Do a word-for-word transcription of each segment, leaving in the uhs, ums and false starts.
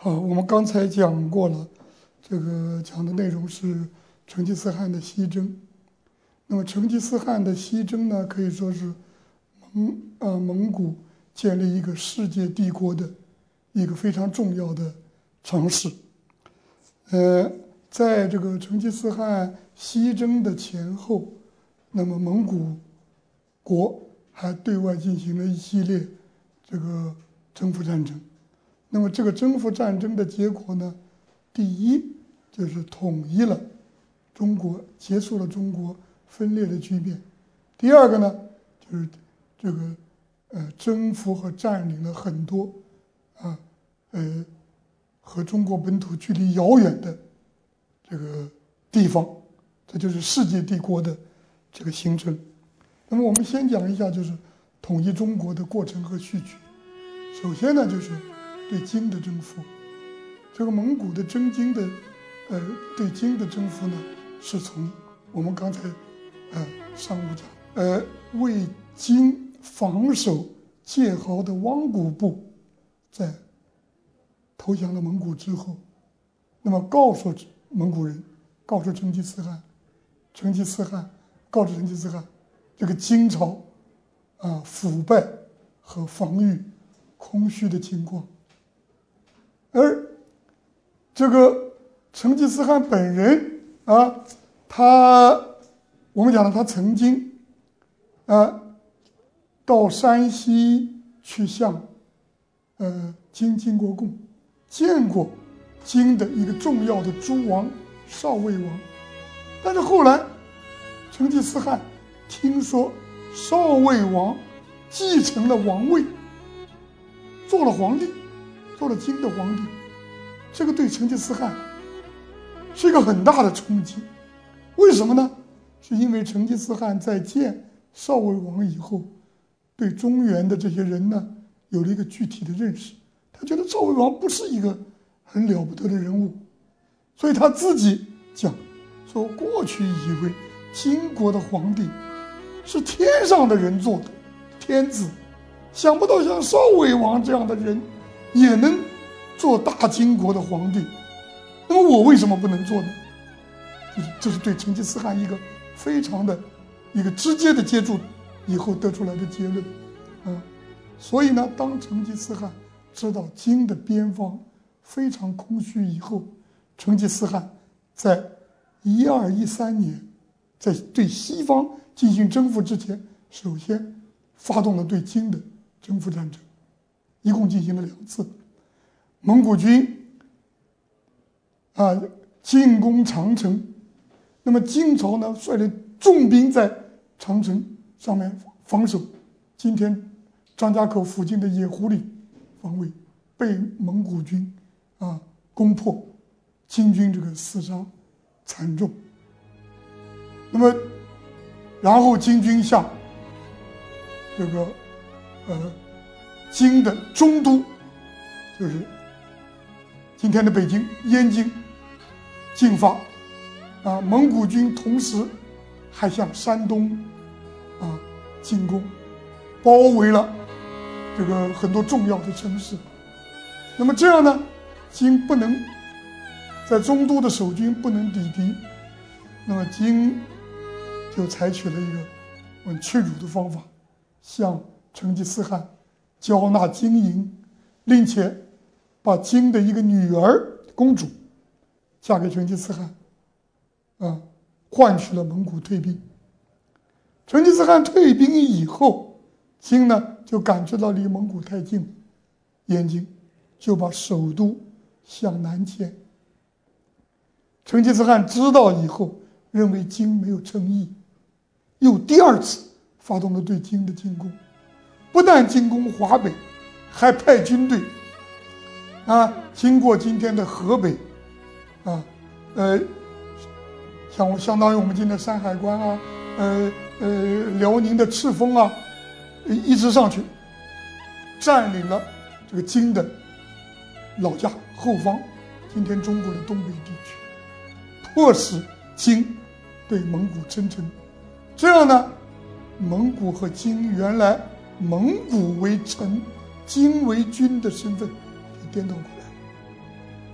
好，我们刚才讲过了，这个讲的内容是成吉思汗的西征。那么成吉思汗的西征呢，可以说是蒙呃蒙古建立一个世界帝国的一个非常重要的尝试。呃，在这个成吉思汗西征的前后，那么蒙古国还对外进行了一系列这个征服战争。那么这个征服战争的结果呢，第一就是统一了中国，结束了中国分裂的局面。第二个呢，就是这个呃征服和占领了很多啊呃和中国本土距离遥远的这个地方，这就是世界帝国的这个形成。那么我们先讲一下就是统一中国的过程和序曲。首先呢，就是对金的征服。这个蒙古的征金的，呃，对金的征服呢，是从我们刚才，呃，上午讲，呃，为金防守界壕的汪古部，在投降了蒙古之后，那么告诉蒙古人，告诉成吉思汗，成吉思汗告诉成吉思汗，这个金朝啊腐败和防御空虚的情况。而这个成吉思汗本人啊，他我们讲了，他曾经啊到山西去向呃金经过贡，见过金的一个重要的诸王少尉王。但是后来成吉思汗听说少尉王继承了王位，做了皇帝，做了金的皇帝，这个对成吉思汗是一个很大的冲击。为什么呢？是因为成吉思汗在见少尉王以后，对中原的这些人呢有了一个具体的认识。他觉得少尉王不是一个很了不得的人物，所以他自己讲说，过去以为金国的皇帝是天上的人做的天子，想不到像少尉王这样的人也能做大金国的皇帝，那么我为什么不能做呢？这是这是对成吉思汗一个非常的一个直接的接触以后得出来的结论啊。所以呢，当成吉思汗知道金的边方非常空虚以后，成吉思汗在一二一三年，在对西方进行征服之前，首先发动了对金的征服战争，一共进行了两次。蒙古军啊进攻长城，那么金朝呢率领重兵在长城上面防守，今天张家口附近的野狐狸防卫，被蒙古军啊攻破，金军这个死伤惨重。那么然后金军向这个呃金的中都，就是今天的北京燕京进发啊，蒙古军同时还向山东啊进攻，包围了这个很多重要的城市。那么这样呢，金不能在中都的守军不能抵敌，那么金就采取了一个很屈辱的方法，向成吉思汗交纳金银，并且把金的一个女儿公主嫁给成吉思汗，啊，换取了蒙古退兵。成吉思汗退兵以后，金呢就感知到离蒙古太近，燕京就把首都向南迁。成吉思汗知道以后，认为金没有诚意，又第二次发动了对金的进攻，不但进攻华北，还派军队啊，经过今天的河北，啊，呃，像相当于我们今天的山海关啊，呃呃，辽宁的赤峰啊，一直上去，占领了这个金的老家后方，今天中国的东北地区，迫使金对蒙古称臣。这样呢，蒙古和金原来蒙古为臣，金为君的身份就颠倒过来。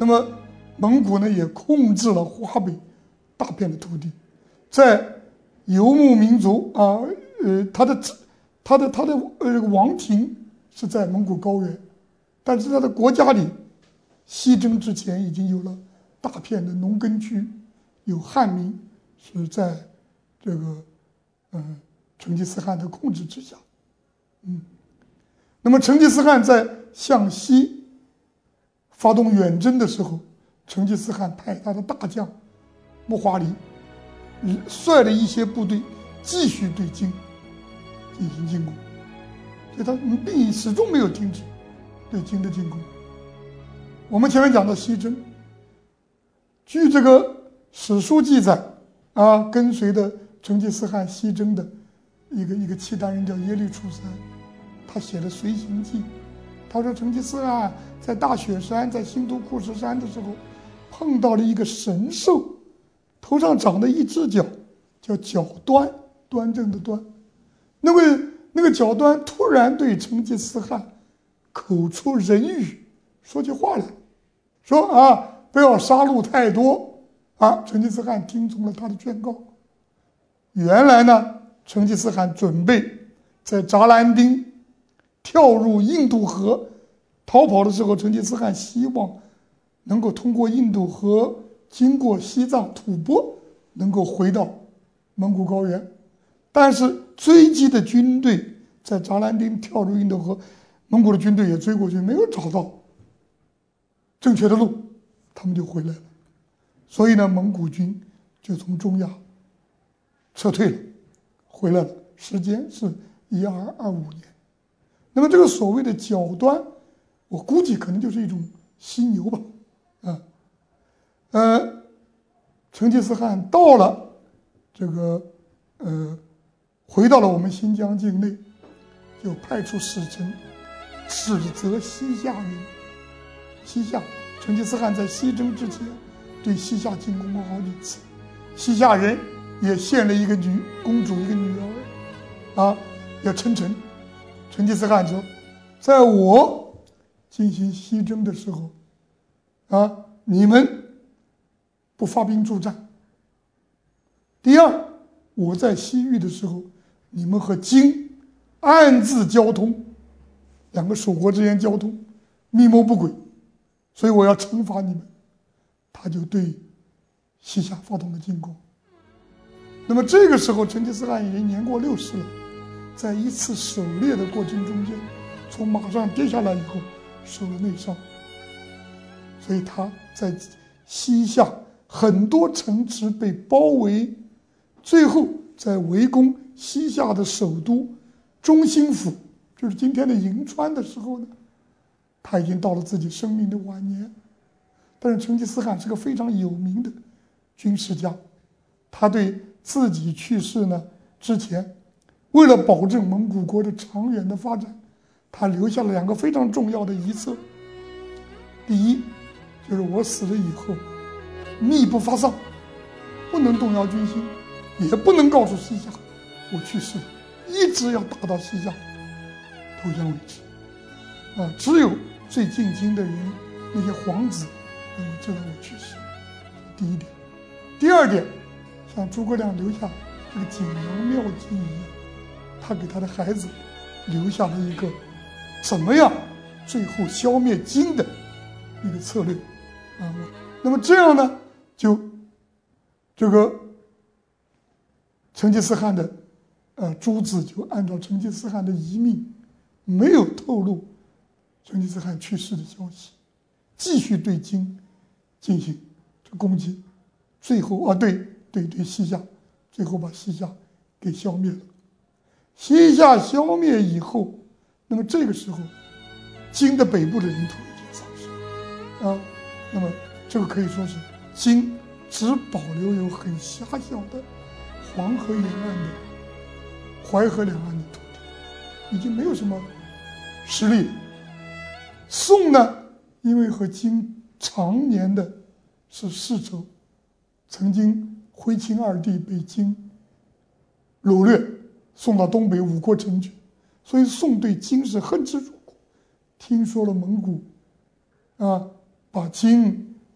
那么蒙古呢也控制了华北大片的土地，在游牧民族啊，呃，他的他的他的呃王庭是在蒙古高原，但是他的国家里，西征之前已经有了大片的农耕区，有汉民是在这个嗯、呃、成吉思汗的控制之下，嗯，那么成吉思汗在向西发动远征的时候，成吉思汗派他的大将木华黎率了一些部队继续对金进行进攻，所以他并始终没有停止对金的进攻。我们前面讲的西征，据这个史书记载啊，跟随的成吉思汗西征的一个一个契丹人叫耶律楚山，他写了随行记。他说成吉思汗在大雪山，在新都库什山的时候，碰到了一个神兽，头上长的一只角，叫角端，端正的端。那个那个角端突然对成吉思汗口出人语，说句话来，说啊，不要杀戮太多啊。成吉思汗听从了他的劝告。原来呢，成吉思汗准备在扎兰丁跳入印度河逃跑的时候，成吉思汗希望能够通过印度河经过西藏吐蕃，能够回到蒙古高原。但是追击的军队在扎兰丁跳入印度河，蒙古的军队也追过去，没有找到正确的路，他们就回来了。所以呢，蒙古军就从中亚撤退了，回来了，时间是一二二五年。那么这个所谓的角端，我估计可能就是一种犀牛吧，啊，呃，成吉思汗到了这个呃，回到了我们新疆境内，就派出使臣指责西夏人。西夏，成吉思汗在西征之前对西夏进攻过好几次，西夏人也献了一个女公主，一个女儿，啊，要称臣。成吉思汗说，在我进行西征的时候，啊，你们不发兵助战。第二，我在西域的时候，你们和金暗自交通，两个属国之间交通，密谋不轨，所以我要惩罚你们。他就对西夏发动了进攻。那么这个时候，成吉思汗已经年过六十了，在一次狩猎的过程中间，从马上跌下来以后受了内伤，所以他在西夏很多城池被包围，最后在围攻西夏的首都中心府，就是今天的银川的时候呢，他已经到了自己生命的晚年。但是成吉思汗是个非常有名的军事家，他对自己去世呢之前，为了保证蒙古国的长远的发展，他留下了两个非常重要的遗策。第一，就是我死了以后，密不发丧，不能动摇军心，也不能告诉西夏我去世了，一直要打到西夏投降为止。啊，只有最近京的人，那些皇子能够知道我去世。第一点。第二点，像诸葛亮留下这个锦囊妙计一样，他给他的孩子留下了一个怎么样最后消灭金的一个策略啊。那么这样呢，就这个成吉思汗的呃诸子就按照成吉思汗的遗命，没有透露成吉思汗去世的消息，继续对金进行这攻击，最后啊对对对西夏，最后把西夏给消灭了。西夏消灭以后，那么这个时候，金的北部的领土已经丧失啊，那么这个可以说是金只保留有很狭小的黄河沿岸的淮河两岸的土地，已经没有什么实力了。宋呢，因为和金常年的是世仇，曾经徽钦二帝被金掳掠，送到东北五国城去，所以宋对金是恨之入骨。听说了蒙古啊把金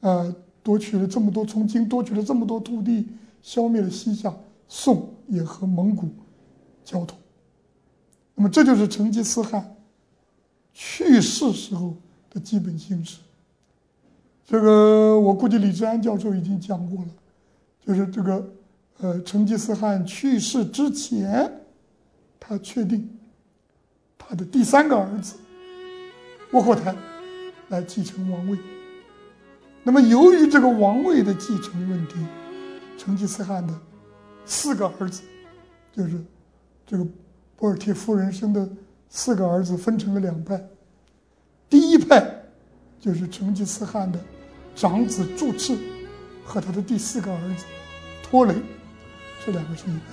呃，夺取了这么多，从京夺取了这么多土地，消灭了西夏，宋也和蒙古交通。那么这就是成吉思汗去世时候的基本形势。这个我估计李志安教授已经讲过了，就是这个呃，成吉思汗去世之前，他确定他的第三个儿子窝阔台来继承王位。那么由于这个王位的继承问题，成吉思汗的四个儿子，就是这个博尔帖夫人生的四个儿子分成了两派。第一派就是成吉思汗的长子祝赤和他的第四个儿子拖雷，这两个是一派。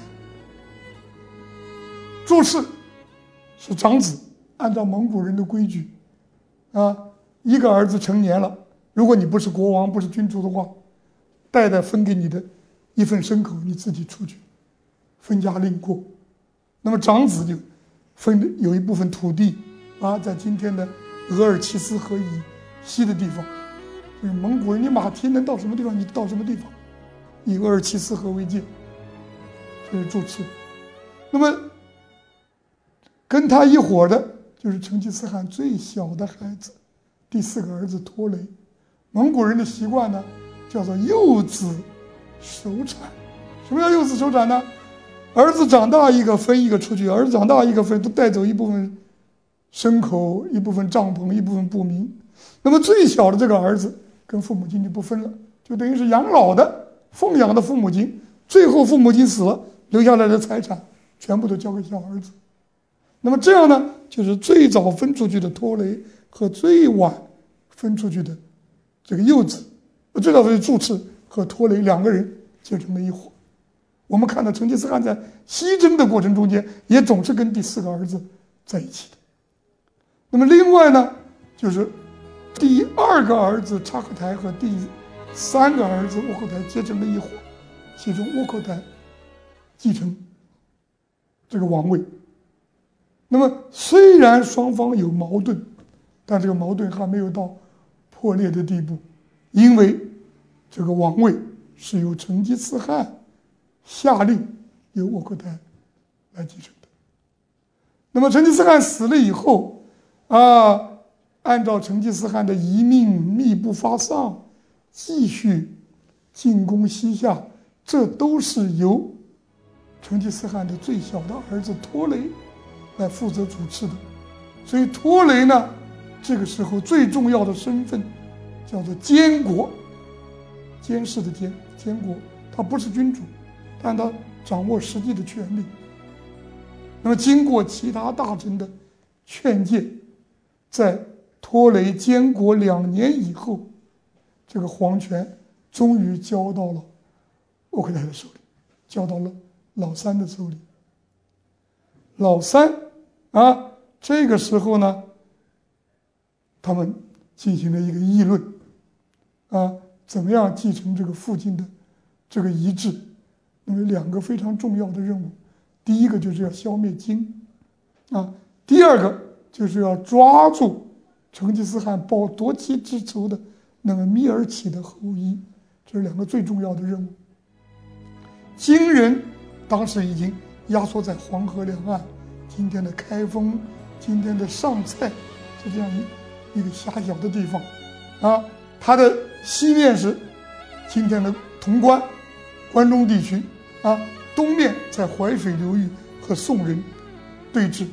祝赤是长子，按照蒙古人的规矩啊，一个儿子成年了，如果你不是国王不是君主的话，代代分给你的一份牲口你自己出去分家另过。那么长子就分有一部分土地啊，在今天的额尔齐斯河以西的地方，就是蒙古人你马蹄能到什么地方你到什么地方，以额尔齐斯河为界，这是祝赤。那么跟他一伙的就是成吉思汗最小的孩子，第四个儿子拖雷。蒙古人的习惯呢，叫做幼子守产。什么叫幼子守产呢？儿子长大一个分一个出去，儿子长大一个分，都带走一部分牲口，一部分帐篷，一部分布民。那么最小的这个儿子跟父母亲就不分了，就等于是养老的、奉养的父母亲，最后父母亲死了，留下来的财产全部都交给小儿子。那么这样呢，就是最早分出去的拖雷和最晚分出去的这个幼子，最早分祝赤和拖雷两个人结成了一伙。我们看到成吉思汗在西征的过程中间，也总是跟第四个儿子在一起的。那么另外呢，就是第二个儿子察合台和第三个儿子窝阔台结成了一伙，其中窝阔台继承这个王位。那么虽然双方有矛盾，但这个矛盾还没有到破裂的地步，因为这个王位是由成吉思汗下令由窝阔台来继承的。那么成吉思汗死了以后啊，按照成吉思汗的遗命，密不发丧，继续进攻西夏，这都是由成吉思汗的最小的儿子拖雷来负责主持的。所以拖雷呢，这个时候最重要的身份叫做监国，监视的监，监国，他不是君主，但他掌握实际的权力。那么经过其他大臣的劝谏，在拖雷监国两年以后，这个皇权终于交到了窝阔台的手里，交到了老三的手里。老三啊，这个时候呢，他们进行了一个议论啊，怎么样继承这个父亲的这个遗志。那么两个非常重要的任务，第一个就是要消灭金啊，第二个就是要抓住成吉思汗报夺妻之仇的那个密尔乞的后裔，这是两个最重要的任务。金人当时已经压缩在黄河两岸，今天的开封、今天的上蔡，是这样一一个狭小的地方啊。它的西面是今天的潼关、关中地区啊，东面在淮水流域和宋人对峙。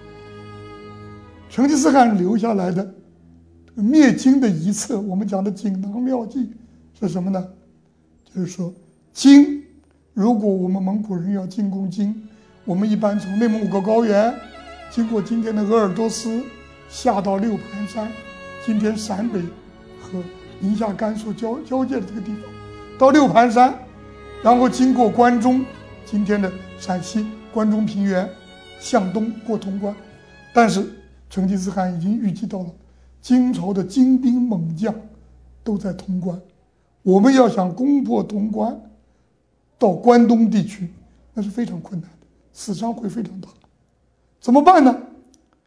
成吉思汗留下来的灭金的遗策，我们讲的锦囊妙计是什么呢？就是说，金，如果我们蒙古人要进攻金，我们一般从内蒙古高原，经过今天的鄂尔多斯，下到六盘山，今天陕北和宁夏、甘肃交交界的这个地方，到六盘山，然后经过关中，今天的陕西关中平原，向东过潼关。但是成吉思汗已经预计到了金朝的精兵猛将都在潼关，我们要想攻破潼关到关东地区，那是非常困难的，死伤会非常大。怎么办呢？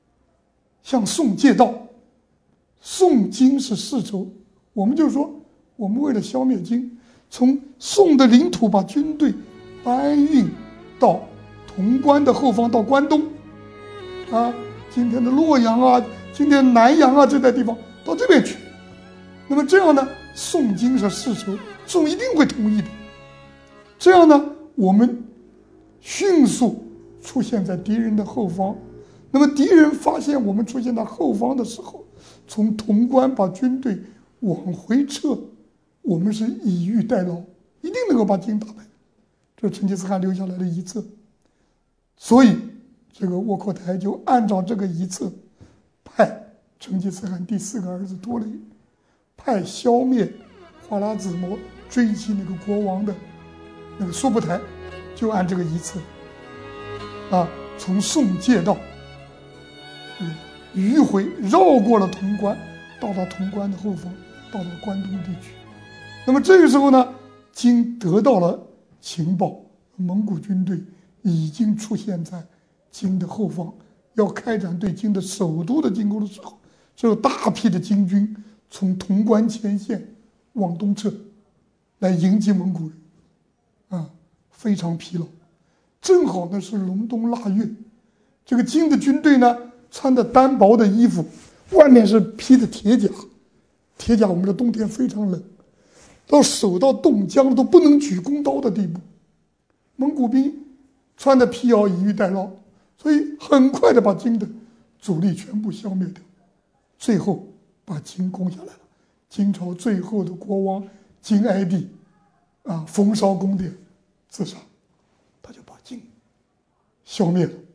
向宋借道。宋金是世仇，我们就说我们为了消灭金，从宋的领土把军队搬运到潼关的后方，到关东，啊，今天的洛阳啊，今天南阳啊这带地方，到这边去。那么这样呢，宋金是世仇，宋一定会同意的。这样呢，我们迅速出现在敌人的后方。那么敌人发现我们出现在后方的时候，从潼关把军队往回撤，我们是以逸待劳，一定能够把金打败。这是成吉思汗留下来的遗策。所以这个窝阔台就按照这个遗策，派成吉思汗第四个儿子多雷，派消灭花剌子模追击那个国王的那个苏布台，就按这个遗策啊，从宋借道，嗯，迂回绕过了潼关，到达潼关的后方，到了关东地区。那么这个时候呢，金得到了情报，蒙古军队已经出现在金的后方，要开展对金的首都的进攻的时候，就有大批的金军从潼关前线往东撤，来迎击蒙古人，啊，非常疲劳。正好呢是隆冬腊月，这个金的军队呢穿的单薄的衣服，外面是披的铁甲，铁甲我们的冬天非常冷，到手到冻僵都不能举弓刀的地步。蒙古兵穿的皮袄以逸待劳，所以很快的把金的主力全部消灭掉，最后把金攻下来了。金朝最后的国王金哀帝啊，焚烧宫殿自杀，他就把金消灭了。